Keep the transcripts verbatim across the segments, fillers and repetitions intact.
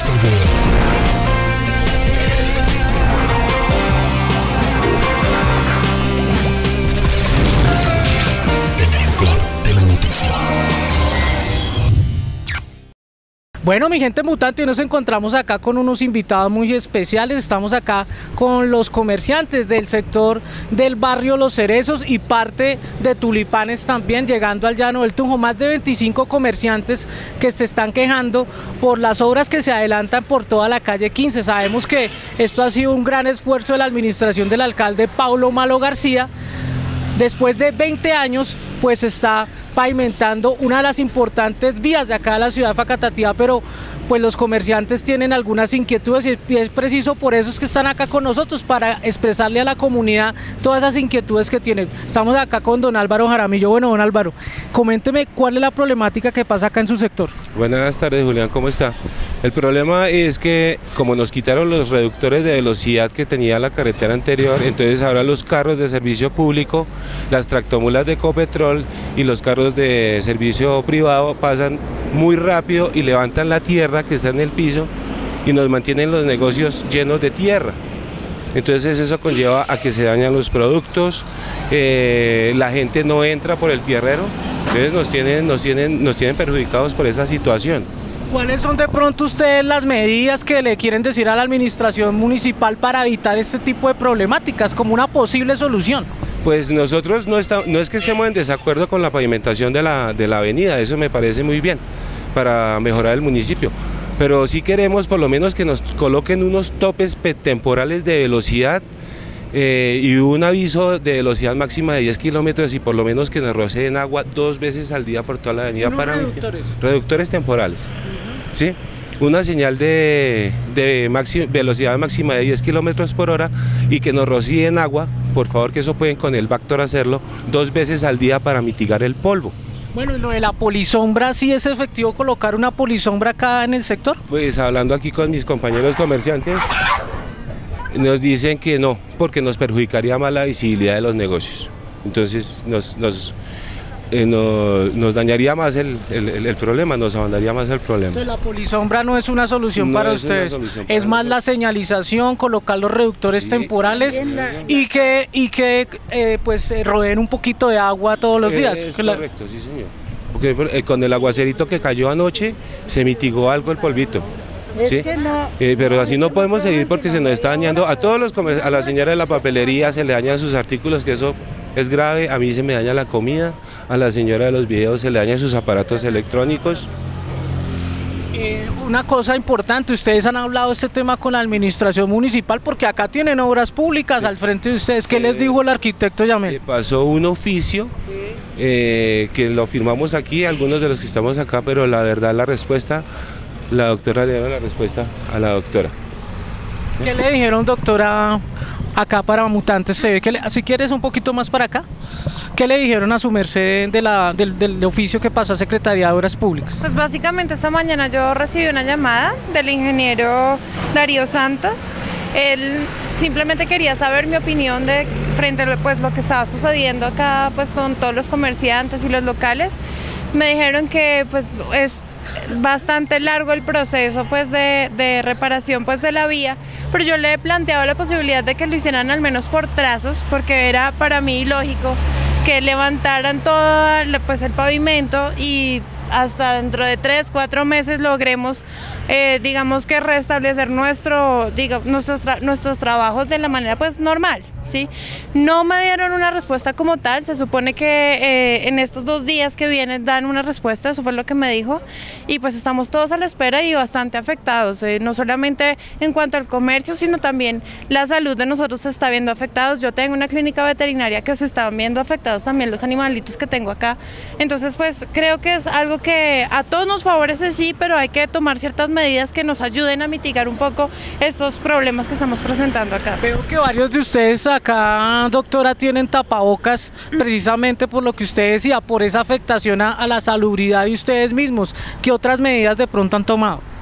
T V. Bueno, mi gente mutante, nos encontramos acá con unos invitados muy especiales. Estamos acá con los comerciantes del sector del barrio Los Cerezos y parte de Tulipanes también, llegando al Llano del Tunjo. Más de veinticinco comerciantes que se están quejando por las obras que se adelantan por toda la calle quince. Sabemos que esto ha sido un gran esfuerzo de la administración del alcalde Paulo Malo García. Después de veinte años, pues está pavimentando una de las importantes vías de acá de la ciudad de Facatativá, pero pues los comerciantes tienen algunas inquietudes y es preciso por eso es que están acá con nosotros, para expresarle a la comunidad todas esas inquietudes que tienen. Estamos acá con don Álvaro Jaramillo. Bueno, don Álvaro, coménteme cuál es la problemática que pasa acá en su sector. Buenas tardes, Julián, ¿cómo está? El problema es que como nos quitaron los reductores de velocidad que tenía la carretera anterior, entonces ahora los carros de servicio público, las tractomulas de Ecopetrol y los carros de servicio privado pasan muy rápido y levantan la tierra que está en el piso y nos mantienen los negocios llenos de tierra. Entonces eso conlleva a que se dañan los productos, eh, la gente no entra por el tierrero, entonces nos tienen, nos tienen, nos tienen perjudicados por esa situación. ¿Cuáles son de pronto ustedes las medidas que le quieren decir a la administración municipal para evitar este tipo de problemáticas como una posible solución? Pues nosotros no, está, no es que estemos en desacuerdo con la pavimentación de la, de la avenida, eso me parece muy bien para mejorar el municipio, pero sí queremos por lo menos que nos coloquen unos topes temporales de velocidad eh, y un aviso de velocidad máxima de diez kilómetros y por lo menos que nos roceen agua dos veces al día por toda la avenida. Para reductores. reductores temporales, uh-huh. ¿Sí? Una señal de, de máxima, velocidad máxima de diez kilómetros por hora y que nos rocíen agua, por favor, que eso pueden con el Bactor hacerlo dos veces al día para mitigar el polvo. Bueno, y lo de la polisombra, ¿sí es efectivo colocar una polisombra acá en el sector? Pues hablando aquí con mis compañeros comerciantes, nos dicen que no, porque nos perjudicaría más la visibilidad de los negocios. Entonces nos, nos, eh, nos, nos dañaría más el, el, el problema, nos abandonaría más el problema. Entonces la polisombra no es una solución no para es ustedes, solución para es más nosotros. La señalización, colocar los reductores sí, temporales la, y que, y que eh, pues eh, rodeen un poquito de agua todos los días. Es correcto, sí señor. Porque eh, con el aguacerito que cayó anoche se mitigó algo el polvito. ¿Sí? No, eh, pero así no podemos seguir porque se nos está dañando a todos los comer a la señora de la papelería se le dañan sus artículos, que eso es grave, a mí se me daña la comida, a la señora de los videos se le dañan sus aparatos electrónicos. Eh, una cosa importante, ustedes han hablado de este tema con la administración municipal porque acá tienen obras públicas sí. Al frente de ustedes. ¿Qué sí. les dijo el arquitecto Yamel? Le pasó un oficio sí. eh, que lo firmamos aquí, algunos de los que estamos acá, pero la verdad la respuesta, la doctora le dio la respuesta a la doctora. ¿Qué le dijeron, doctora, acá para Mutantes T V? ¿Qué le, si quieres un poquito más para acá, ¿qué le dijeron a su merced de la, del, del oficio que pasó a Secretaría de Obras Públicas? Pues básicamente esta mañana yo recibí una llamada del ingeniero Darío Santos. Él simplemente quería saber mi opinión de frente a pues, lo que estaba sucediendo acá pues, con todos los comerciantes y los locales. Me dijeron que pues, es bastante largo el proceso pues, de, de reparación pues, de la vía, pero yo le he planteado la posibilidad de que lo hicieran al menos por trazos, porque era para mí ilógico que levantaran todo pues, el pavimento y hasta dentro de tres, cuatro meses logremos, eh, digamos que restablecer nuestro, diga, nuestros, tra nuestros trabajos de la manera pues normal, ¿sí? No me dieron una respuesta como tal, se supone que eh, en estos dos días que vienen dan una respuesta, eso fue lo que me dijo, y pues estamos todos a la espera y bastante afectados, eh, no solamente en cuanto al comercio, sino también la salud de nosotros se está viendo afectados. Yo tengo una clínica veterinaria que se están viendo afectados también los animalitos que tengo acá, entonces pues creo que es algo que a todos nos favorece, sí, pero hay que tomar ciertas medidas que nos ayuden a mitigar un poco estos problemas que estamos presentando acá. Veo que varios de ustedes acá, doctora, tienen tapabocas precisamente por lo que usted decía, por esa afectación a, a la salubridad de ustedes mismos. ¿Qué otras medidas de pronto han tomado?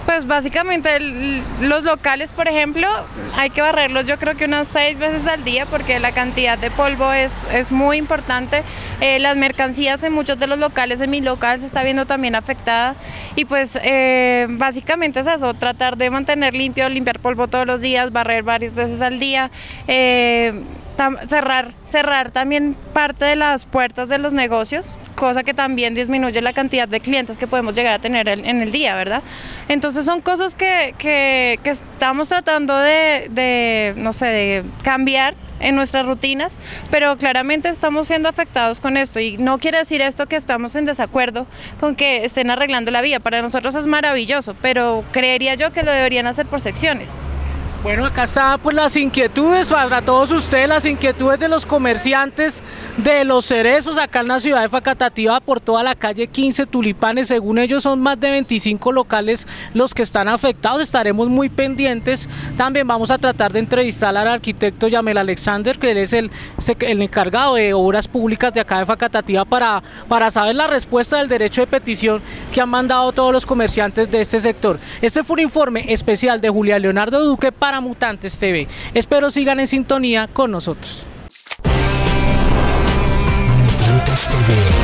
Pues básicamente el, los locales, por ejemplo, hay que barrerlos yo creo que unas seis veces al día porque la cantidad de polvo es, es muy importante. Eh, las mercancías en muchos de los locales, en mi local se está viendo también afectada y pues eh, básicamente es eso, tratar de mantener limpio, limpiar polvo todos los días, barrer varias veces al día, eh, cerrar, cerrar también parte de las puertas de los negocios, cosa que también disminuye la cantidad de clientes que podemos llegar a tener en, en el día, ¿verdad? Entonces son cosas que, que, que estamos tratando de, de, no sé, de cambiar en nuestras rutinas, pero claramente estamos siendo afectados con esto y no quiere decir esto que estamos en desacuerdo con que estén arreglando la vía. Para nosotros es maravilloso, pero creería yo que lo deberían hacer por secciones. Bueno, acá están pues las inquietudes para todos ustedes, las inquietudes de los comerciantes de los cerezos acá en la ciudad de Facatativá por toda la calle quince Tulipanes. Según ellos son más de veinticinco locales los que están afectados, estaremos muy pendientes. También vamos a tratar de entrevistar al arquitecto Yamel Alexander, que él es el, el encargado de obras públicas de acá de Facatativá, para, para saber la respuesta del derecho de petición que han mandado todos los comerciantes de este sector. Este fue un informe especial de Julián Leonardo Duque para Mutantes T V. Espero sigan en sintonía con nosotros. Mutantes T V.